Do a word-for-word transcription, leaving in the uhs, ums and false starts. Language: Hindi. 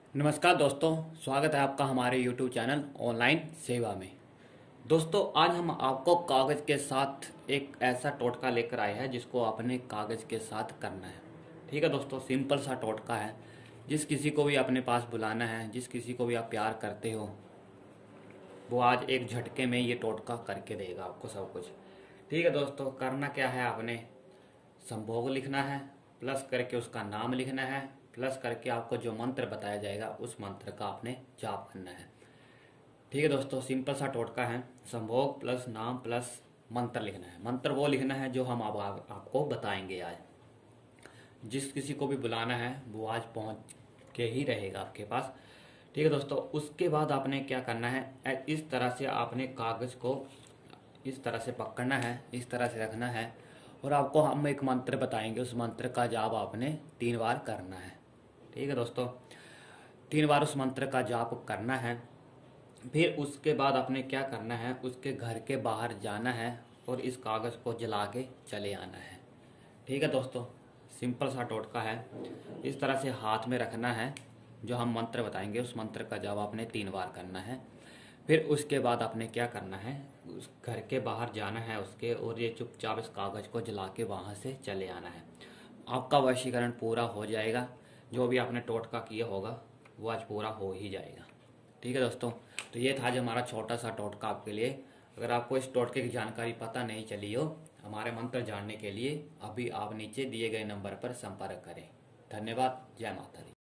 नमस्कार दोस्तों, स्वागत है आपका हमारे यूट्यूब चैनल ऑनलाइन सेवा में। दोस्तों, आज हम आपको कागज़ के साथ एक ऐसा टोटका लेकर आए हैं जिसको आपने कागज़ के साथ करना है। ठीक है दोस्तों, सिंपल सा टोटका है। जिस किसी को भी अपने पास बुलाना है, जिस किसी को भी आप प्यार करते हो, वो आज एक झटके में ये टोटका करके देगा आपको सब कुछ। ठीक है दोस्तों, करना क्या है, आपने संभोग लिखना है, प्लस करके उसका नाम लिखना है, प्लस करके आपको जो मंत्र बताया जाएगा उस मंत्र का आपने जाप करना है। ठीक है दोस्तों, सिंपल सा टोटका है। संभोग प्लस नाम प्लस मंत्र लिखना है। मंत्र वो लिखना है जो हम अब आप, आपको बताएंगे आज। जिस किसी को भी बुलाना है वो आज पहुंच के ही रहेगा आपके पास। ठीक है दोस्तों, उसके बाद आपने क्या करना है, इस तरह से आपने कागज़ को इस तरह से पकड़ना है, इस तरह से रखना है, और आपको हम एक मंत्र बताएंगे। उस मंत्र का जाप आपने तीन बार करना है। ठीक है दोस्तों, तीन बार उस मंत्र का जाप करना है। फिर उसके बाद आपने क्या करना है, उसके घर के बाहर जाना है और इस कागज़ को जला के चले आना है। ठीक है दोस्तों, सिंपल सा टोटका है। इस तरह से हाथ में रखना है, जो हम मंत्र बताएंगे उस मंत्र का जाप आपने तीन बार करना है। फिर उसके बाद आपने क्या करना है, उस घर के बाहर जाना है उसके, और ये चुपचाप इस कागज़ को जला के वहाँ से चले आना है। आपका वशीकरण पूरा हो जाएगा। जो भी आपने टोटका किया होगा वो आज पूरा हो ही जाएगा। ठीक है दोस्तों, तो ये था जो हमारा छोटा सा टोटका आपके लिए। अगर आपको इस टोटके की जानकारी पता नहीं चली हो, हमारे मंत्र जानने के लिए अभी आप नीचे दिए गए नंबर पर संपर्क करें। धन्यवाद। जय माता दी।